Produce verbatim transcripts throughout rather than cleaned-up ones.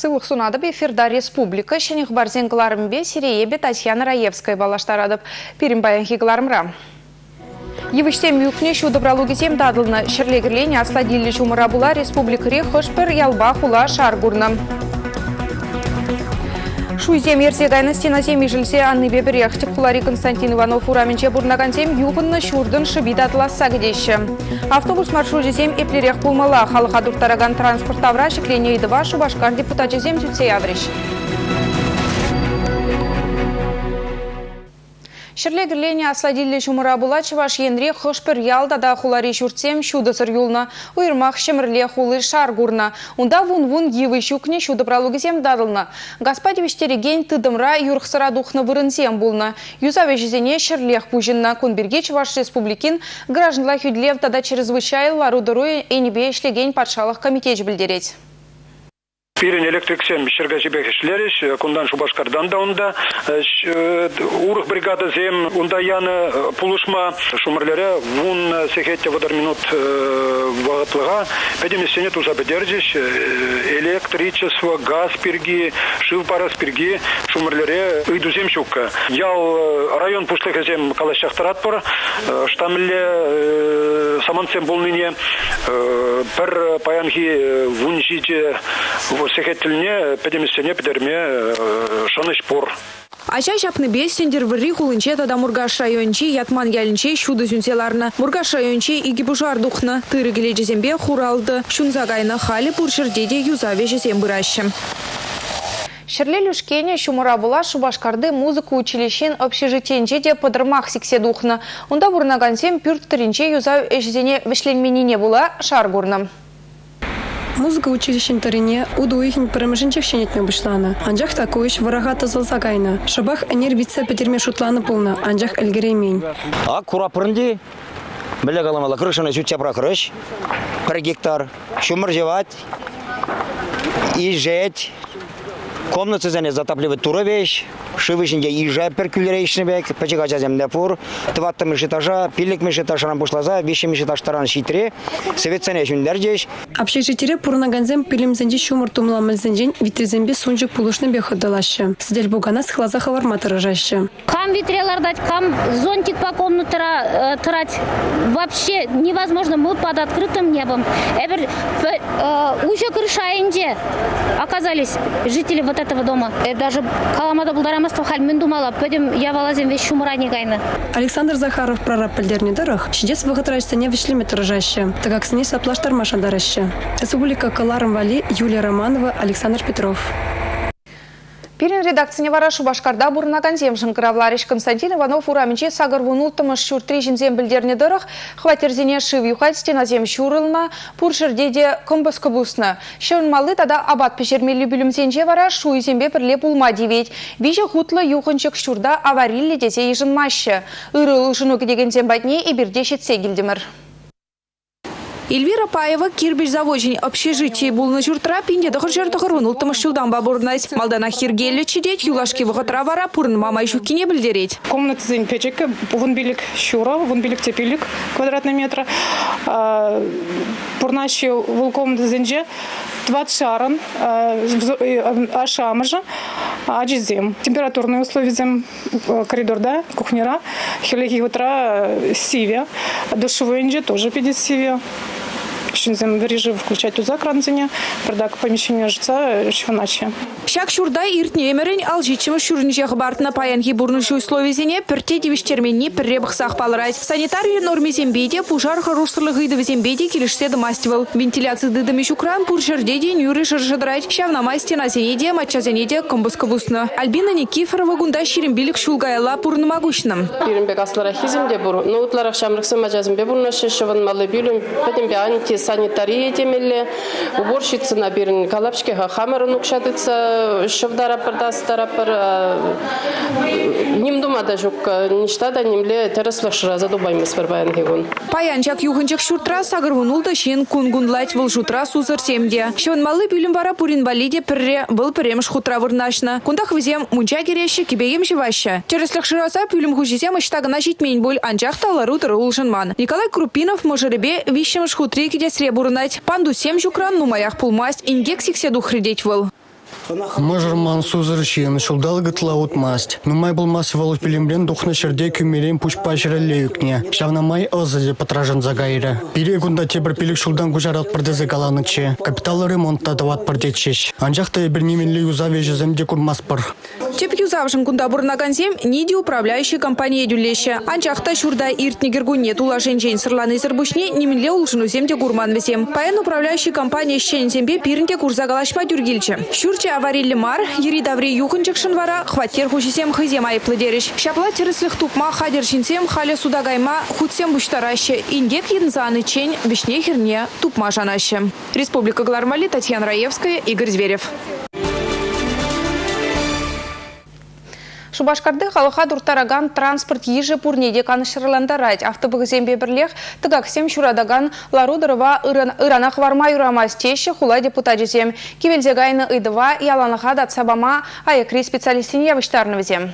сылық сунады эфирда республика шенех барзен кыларымбе Сиреебе Татьяна Раевская балаштарадып. Пирим баян хигларымра. Евыштем юкне шудобралу гизем дадылны. Шерлегерлене асладилли чумыра була республикаре хышпер ялба хула шаргурна. Шуйзем ерсегайны стеназем ижілсе Анны Беберех Тепхулари Константин Иванов ураменче бурнагансем юғынны шурдын шыбидатыласа гедеші. Автобус маршрутезем эплерех пулмала халыға дұрттараган транспорт тавра шекленейді ва Шубашкар депутатезем түтсей адреш. Шерлегерлене асладилли чумыра була Чуваш енре хышпер ялда да хулари шуртсем шудысыр юлна. Уйырмах шемірле хулы шаргурна. Унда вун-вун евы щукне шудыпралугізем дадылна. Господевиштереген тыдымра юрхсыра духны вырынсем булна. Юзавежізене шерлех пужинна. Кунберге Чуваш республикин гражданла хүдлев тада чрезвычайлару дыруе энебе ишлеген патшалық комитет білдереть. Пирин электриксем Шергачебек ишлериш, кундан Шубашкардан да унда, урых бригада зем, унда яны пулушма шумырлере, вун сехетте водар минут вагатлыга, педемесене туза бедердиш, электричество, газ пирги, шив парас пирги, шумырлере, ыйдузем щука. Ял район пушлых зем калашчахтаратпор, штамле саманцем болныне, пер паянги вунжите, Секетильне, педемисене, педерме, шаныш-пор. Ача жапны бестендер вырри хулынче тада Мургаш райончи ятман ялінче шуды зюнселарны. Мургаш районче игибужар духны. Тыры кележезембе хуралды. Шунзагайны хали пуршырдеде юзаве жезем бұращы. Шерле люшкене шумыра була Шубашкарды музыку училищен общежитенче де подырмах сиксе духны. Унда бурнагансем пюрттыринче юзав эжзене вешленменине була шаргурным. Музыка училищен тарине уду ихин промежинчек щенетме бышлана. Анжах такуиш варагата залзагайна. Шабах энервица петерме шутланы полна. Анжах эльгеремень. А курапрынди біле каламала крышаны сүтсе пракрыш. Бір гектар. Шумыр жевать. И жать. Комнаты зане затапливать тура вещь. Шивышинде ижа перкулерейшный бек, почекача земля пур, тватта мешетажа, пилик мешетажа бушлаза, вещи мешетажтаран шитре, советсене шундердеш. Общежитие пурнаганзем пилим зенди шумар тумламал зендень, витрезембе сунжик пулушный бек отдалаще. Сдель бугана с хлаза хаварма тражаще. Кам витрелар дать, кам зонтик по комнате трать. Вообще невозможно, мы под открытым небом. Эбер уже крыша инде оказались жители вот этого дома. Даже Каламада Булдарама Александр Захаров прораб пальдернидерах, чудес выготрачься не вышли метражаще, так как снес оплаштар машандараще. Республика Каларм Вали, Юлия Романова, Александр Петров. Пирин редакция вара Шубашкарда бурнагансем шынкыравлариш Константин Иванов ураменче сагар вунултымыш шуртри жинзем білдернедырых, хватерзене шив юхать стеназем шурылна, пуршырдеде комбоскобусна. Шын малы тада абат пешермелі бүлімсенче вара шуйзембе пірле пулма девет. Виже хутлы юхынчык шурда аварилли десе ежын машы. Ирыл ұшыну кедегензем батне и бірде шетсе гилдімір. Эльвира Паева кирбич заводень общежитие булны журтра пинде дохыр жертохыр вунултымы шылдан бабурнайс. Малдана хиргелі чидет юлашки вғытра вара пурын мамай шукине білдерет. Комната зен печек, вон билик щура, вон билик тепилик квадратный метр. Пурнащи вол комната зенже двадцать шаран, ашамажа, аджизем. Температурные условия зем коридор, да, кухнера, хилихи утра сиве, душевой инже тоже пятьдесят сиве. Шинзем режим включать туза кранзине, продак помещение жца, шваначе. Шак шурдай иртне эмерень алжичимы шурничах бартна паянхи бурнушу условизине перте девиштерменни перребах сахпалрайт. Санитария норме зембеде пужар харусрлы гыды в зембеде килишсе домастивал. Вентиляции дыдами шукран пуршердеде нюры шаршадрайт. Шавна масте на зенеде, матча зенеде комбоскобусна. Альбина Никифорова гунда ширимбилик шулгайла пурнымагушным. Пиримбек асларахизмде бур. Ну утларах шамрыксы мажазмбе бурнаши шаван малы бюлем. Петимбе анти санитария темелле, уборщица на бирн калапшке хамер нукшадыца, шевдара пардастара пар ним дума даже ничта да нимле тереслашра задубайм спербаян гигун. Паянчак юханчак шуртра сагырвунулда шин кунгунлать волжутра сузар семде. Шеван малы бюлем вара пурин валиде перре был перемш хутра вырнашна. Кундах визем мунча керещи кибеем живаща. Тереслашраса пюлем хужизем иштагана житмень боль анчах талару улшанман. Николай Крупинов можеребе вищем шхутри киде сребурнать. Панду семь жукран нумаях пулмасть ингексик седу хридеть выл. Мажор мансузыршин, шулдал гытла утмасть. Но май был массовал пилимбрен духна чердей кюмерен пусть пачера леюкне. Шавна май озаде потражен загайра. Перегунда тебр пилик шулдан гужарат продезе галаныче. Капитал ремонта дават продечеш. Анжахта ебернимен ли юзавеже земде курмаспар. Теп юзавшын кунда бурнаган зем ниди управляющей компания дюлеще. Анжахта шурда иртнигергуне тула женжень сырланы зырбушне неминле улшыну земде гурман везем. Паян управляющей компания щен зембе пирнде курзагалашпа дюргильче. Шурче аварийли мар, ери даври юхынчык шынвара, хваттер хушисем хызем айыплы дереш. Шапла терыслых тупма хадер шинсем халя судагайма хутсем буштараще. Индек еднзаны чень вишне херне тупма жанаще. Республика Глармали, Татьяна Раевская, Игорь Зверев. Шубашкарды халыха дуртараган транспорт ежі пурнеде канышырландарать. Автобығызембе бірлех тыгаксем шурадаган ларудырыва ыранах варма юрамас теші хула депутатжезем. Кивелзегайны ыдыва яланыға датсабама аякри специалистине явыштарны візем.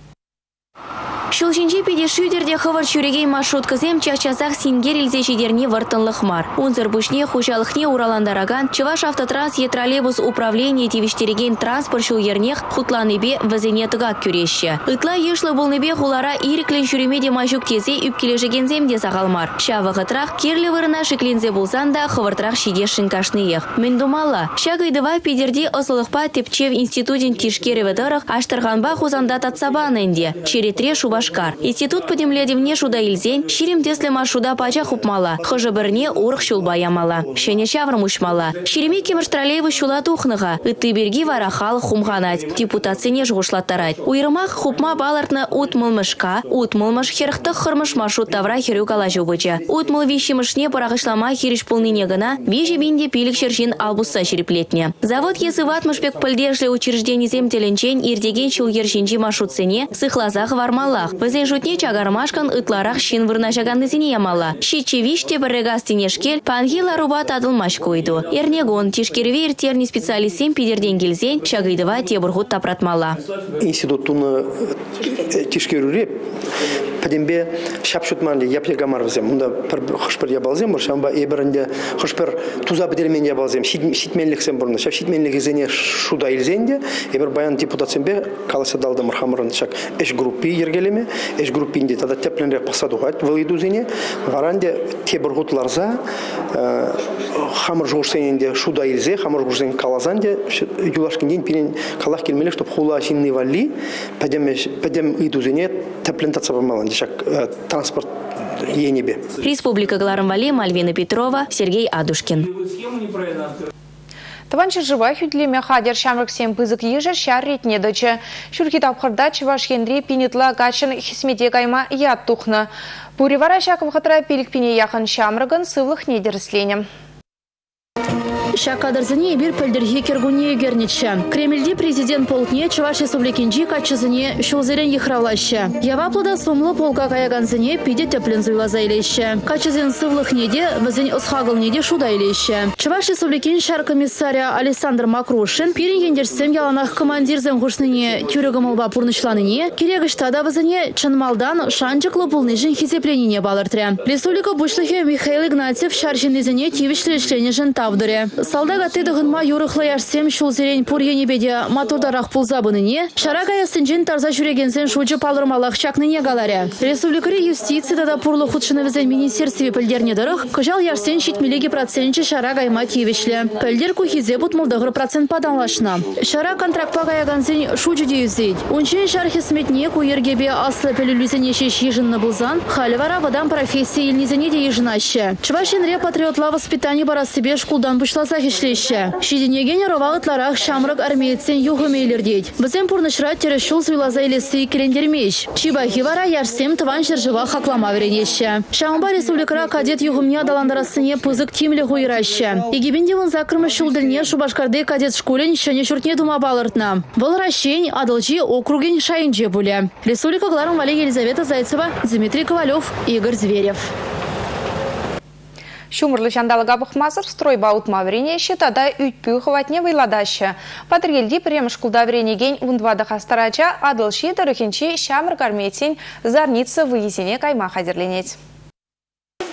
Шылшинче педешюдерде хывар чурегей маршруткызем чачазах сингер илзешидерне вартынлых мар. Унзыр бушне хужалыхне ураландараган Чуваш автотранс е троллейбус управление тивиштереген транспорт шулернех хутланыбе вазене тыгак күрешші. Ытла ешлы болныбе хулара ириклен шуремеде мажук тезе үпкележегенземде сағалмар. Шавығытрах керлі вырына шиклензе болсанда хывыртрах шидешін кашныех. Мен думала, шагайдыва педерде осылықпа тепчев институтин тишкереві дырық аштырғанба хузанда татсабанынде. Черетре Шубашкар. Институт подемлядевне шуда илзен, ширим десле маршуда пача хупмала. Хожа бірне урх шулба ямала. Шене шаврым ушмала. Шириме кемір троллейбус шула тухныға. Үтті берги варахал хумғанать. Депутацияне жғышлаттарать. Уйрымақ хупма балартны утмылмышка, утмылмыш херхтық хырмыш маршрут тавра херю калажу быча. Утмыл вишимышне парағышлама хериш полныне гына, вежі бинде пилік шершин албусса шереплетне. Завод есі ватмышпек пылдешле учреждений земтеленчен ирдеген шул ершинчи маршрутсене сыхлазах вармалах. Візен жутне чагармашкан ытларах шин вырнашаганнызіне ямала. Шичевиште біррегас тенешкел пангила руба тадылмаш койду. Эрнегон тишкерве иртерни специалистен пидерден келзен шагайдыва тебургут тапратмала. Институттуны тишкеруреп Падембе шапшутманли яплегамар взем. Мында хошпер ябалзем, шамба эберінде хошпер туза бедермен ябалзем. Шитменликсем бурны. Шап шитменлик изене шуда илзенде. Эбер баян депутатсембе каласа далды мархамырын шак эш группи ергелеме. Эш группинде тада тепленрек пасадугат вылыйду зене. Варанде тебургутларза хамыр жугушсененде шуда илзе, хамыр жугушсен калазанде юлашкин день пирен калах келмеле, чтоб хула шинный вали. Падем падем иду зене теплен татсабамалан. Транспорт енебе. Республика Глармвали, Мальвина Петрова, Сергей Адушкин. Таванчы жива хюдлеме хадер шамрак сем пызык ежер шар ретне дочы. Шурки тапқырда Чуваш Хенри пинетла гачын хисмете гайма ят тухны. Пуривара шаков хатра пилік пине яхан шамрагын сывлых недерсленем. Шакадырзыне бир пөлдірге кергуне егернетші. Кремльде президент полкне Чуваш Республикинжи качызыне шулзерен ехралашы. Яваплыда сумлы полка каяганзыне пиде теплен зуйлаза илеші. Качызен сывлых неде, візін ұсхағыл неде шуда илеші. Чуваш Республикин шар комиссаря Александр Макрушин пирен ендерсем яланах командирзен ғушныне тюрегімылба пурнышланыне, керегіштада візіне чынмалдан шанчықлы пулныжын хизепленіне балыртыры. Республика бушлығы Михаил Игнатьев шаржинызыне тивишлешленежін тавдыры. Салдага тедығынма юрықлы яшсем шул зерен пур енебеде мотордарақ пулзабыныне, шарага ясынжын тарза жүрегенсен шуджы палырмалақ чакныне галаре. Республикари юстиция да пурлы худшыны візен министерстве пілдерне дырық, күжал яшсен шитмелеги процентче шарага айма тивишлі. Пілдер кухизе бұтмылдығыр процент паданлашна. Шара контрактпа гаягансен шуджыде юзейд. Унчен шархи сметне куергебе аслы пілілізіне шеш ежінны бұлзан, халивара вадан профессия илнезіне де ежінашы. Чувашенре патриотла воспитание барасыбе шкулдан бұшласа хишлеші. Шиденеген ровағытларақ шамрак армейцен юғымейлердейд. Бізен пұрнышра терешул зуйлаза елесі керендермеш. Чибахи вара ярсем тыван жыржыва хаклама веренеші. Шамба республикара кадет юғымне адаландарасыне пызык тимлі хуйрашы. Егебінде вон закрымы шулдырне Шубашкарды кадет школен шыне шуртне дума балыртна. Бұл ращен адылчи округен шайынже бұлі. Республика Глармвали, Елизавета Зайцева, Дмитрий Ковалев, Игорь Зверев. Шумырлы шандалыға бұқмазыр стройба ұтма вренеші, тада үйтпүй хватне вайладашы. Патргелді премыш кулда вренеген ұндвады қастарача адылши дұрықенші шамыр гарметсен зарницы выезене кайма хадерленет.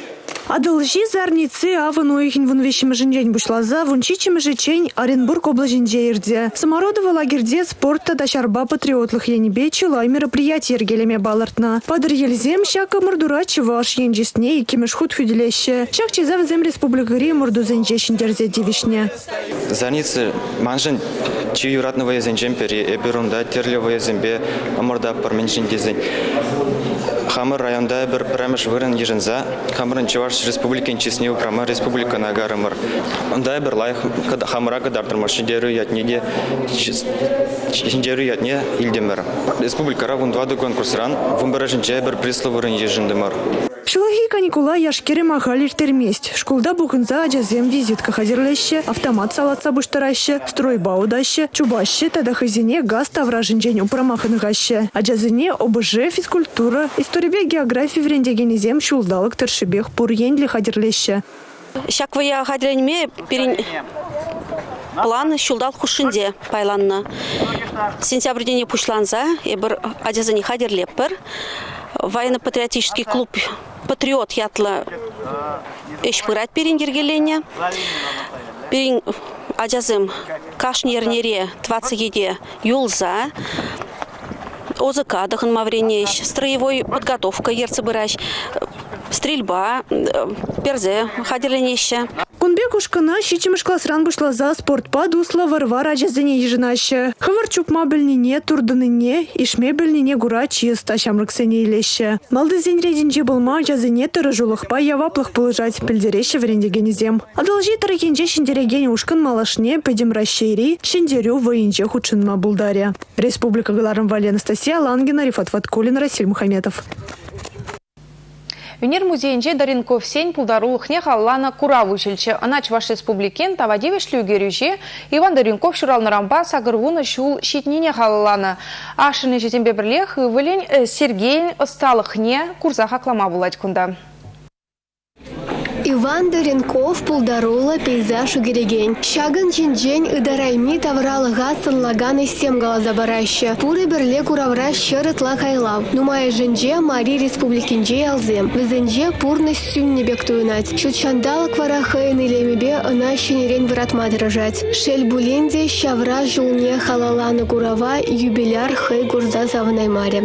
Адылжи зарницы аван ойхин вун вещим жинжень бушлаза, вун чичим жичень Оренбург облажинже ирде. Самородова лагерде спорта дашарба патриотлых янибе чилай мероприятий ергелеме балартна. Падыр елзем шака мурдура чываш енжесне и кемешхут хюделеще. Шак чизав зем республикари мурду зенжешин дерзе девишне. Зарницы манжен чи юратного зенжем пери эберунда терлевая зембе амурда парменжин дезень. Хамыр районда бір прамыш вырын ежінза, Хамырын Чуваш республикин чеснеу прама республика нагарымыр. Онда бір лайх хамыра кадардырмыр шендеру ятнеде, шендеру ятне илдемір. Республикара вундвады конкурсран, вумбаражынча бір прислы вырын ежіндімір. Шылахи каникула яшкере махалир терместь. Школда бухынза аджазем визитка хазирлеще, автомат салатса буштараще, стройбау даще, чубаще, тада хазине газ тавражынчень упрамахыныгаще. Аджазине ОБЖ, физкультура, история географии врендегенезем шулдалык тершибех пурьенли хазирлеще. Шаквая хадиренме перен план шулдал хушинде пайланна. Сентябрьдене пушланза, ебер аджазине хадирлеппер. Военно-патриотический клуб «Патриот» ятла эшпырать перенгергелене. Перен аджазым кашнернере двадцать еде юлза. ОЗК дахын мавренеш, строевой подготовка ерцебыраш, стрельба, перзе хадерленеще. Кунбек ушкана щичимыш классран бушла за спортпа дусла варвара аджазене ежинаще. Хавар чупма бельнине, турданыне, ишме бельнине гура чиста шамрыксене илеще. Малды зень рединже булма аджазене тырыжулыхпа яваплых полыжать пельдереще врендегенезем. Адалжи таракенже шендерегене ушкан малашне педем расшири, шендерю воинже худшинма булдаря. Республика Галарым Вали Анастасия Лангина, Рифат Ваткулин, Расиль Мухаметов. Юнир музейнже Даринков сень пулдарулыхне халлана кураву училче. Анач ваш республикен тавадивеш люгерюже Иван Даринков шурал нарамба сагырвуна шул щитнине халлана. Ашыны жетембе бірлех вылень Сергей осталыхне курза хаклама булать кунда. Иван Даринков пулдарула пейзаж угереген. Шагын чинжень ыдарайми тавралыга сынлаганы семгала забараща. Пуры берле куравра щырытла кайлав. Нумай женже Мари республикинже алзем. Візенже пурность сюнне бек туынать. Шутшандалы квара хайын илемебе ына щенерен вратма дырыжать. Шель буленде щавра жулне халаланы курава юбиляр хай гурза завынай маре.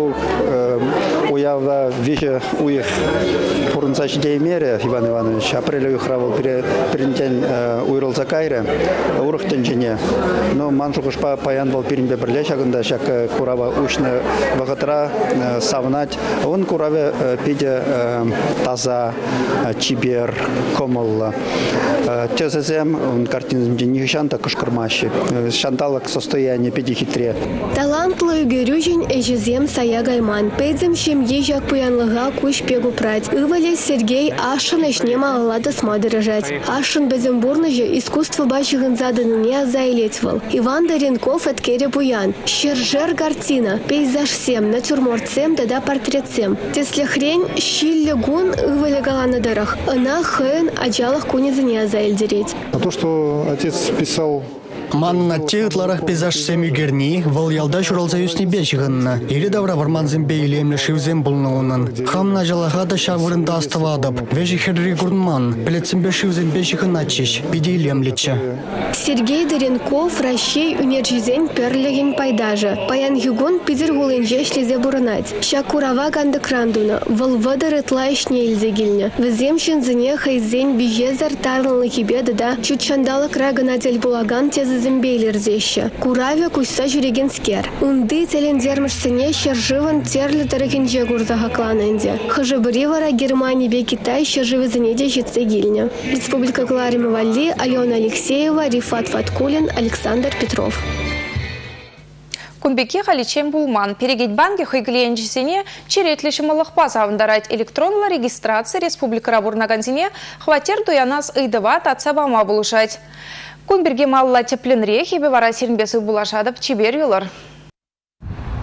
Уявда вещи уих пурнцач деймере Иван Иванович апреля уихравал перентен уйрал закайре урахтен жене. Но маншукуш па паян был перембе берле шагында шак курава ушны вагатра савнать. Он кураве пиде таза чибер комолла. Тезезем он картин не шанта кушкармащи. Шанталок состояние пиде хитре. Талантлы герюжень эжезем сая гайман. Пейдзем шем ежак пуянлыга куш пегу прать. Ывале Сергей Ашын эшнема алада смадырыжать. Ашын безембурны же искусство бачыгын заданыне заилетвал. Иван Даринков эткере пуян. Щержер картина. Пейзаж сем, натюрморт сем, тада портрет сем. Тесле хрень щилле гун ывале галанадырах. Она хэн аджалах кунизыне заилдереть. А то, что отец писал Манна теутларах пейзаж семи герни, вал ялда шуралза юсни бечиганна. Или давра варманзем бейлемне шивзем булнаунан. Хамна жалахада шавырында аставадап. Вежи херри гурнман. Плецембе шивзем бечиганачиш. Бидейлем леча. Сергей Даринков Ращей унержизен перлеген пайдажа. Паян югун пидер гулынже шлезе бурнать. Шакурава ганды крандуна. Вал вадар итлаишне илзегильня. Веземшин зене хайзен бижезар тарланлы хибеда да. Чутшандалы крагана дель булаган тезы зембейлерзеще. Кураве куйса жүреген скер. Унды телендермішсіне шержывын терлі таракенже гурзаға кланынде. Хыжыбыривара Германия бе Китай шержывызіне де жетсе гильня. Республика Галарым Вали, Алена Алексеева, Рифат Ваткулин, Александр Петров. Кунбеке халичем булман. Перегеть банки хайгленчесене черетлеші малықпа завындарать электронла регистрация Республика Рабурнагандине хватер дуянас ыйдыват атсабама булышать. Кунберге малла тепленре хебе вара сирнбесі булашадып чебер юлар.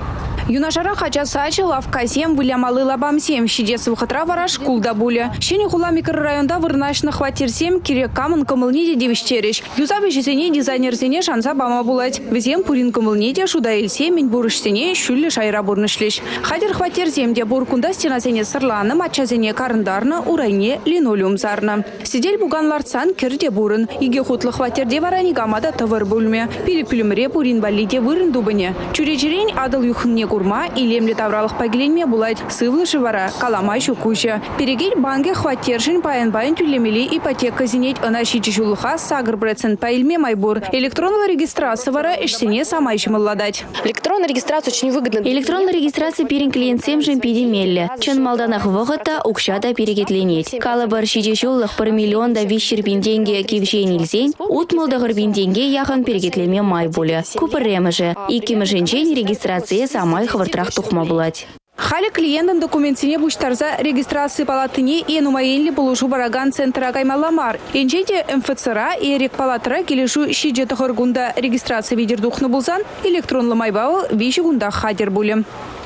Юнашара хача сачы лавказем вылямалы лабамсем шидес выхатра вараш кулда буля. Шени хула микрорайонда вырнашны хватирсем кирек камын кымылнеде девиштереш. Юзабы жесене дизайнерсене шанса бама булать. Везем пурин кымылнеде шуда эльсе мен бурышсене шүллі шайра бурнышлеш. Хадер хватирсемде буркунда стеназене сырланы мачазене карындарны урайне линолеум зарны. Сидель буганларцан кирде бурын. Иге хутлы хватирде варани гамада тавыр бульме. Пилипилимре пурин балиде вырын дубыне. Чуречерень адыл юхынне курма илемле тавралық пагеленме булать. Сывлышы вара каламай шукуча. Перегель банге хватиршин паян-паян тюлемели ипотека зенеть анашичи шулыха сагр процент паильме майбур. Электронная регистрация вара ишсене самайшим ладать. Электронная регистрация очень выгодна. Электронная регистрация перен клиентсем жем пидемелле. Чен малданах вогата укшата перегетленеть. Калабар шичи шулых пар миллион да вишер деньги кившен ильзень. Утмалдагар деньги яхан перегетлеме майбуле. Купыремыже. Икимы женжень регистрация самай хвартрах тухма булать. Хали клиентын документине буштарза регистрации палатыне и нумаенли полушу бараган центра каймаламар. Энчеде МФЦРа и рек палатыра келешу шиджеті хоргунда регистрация видер духны булзан электронлы майбавы виші гунда хадер булем.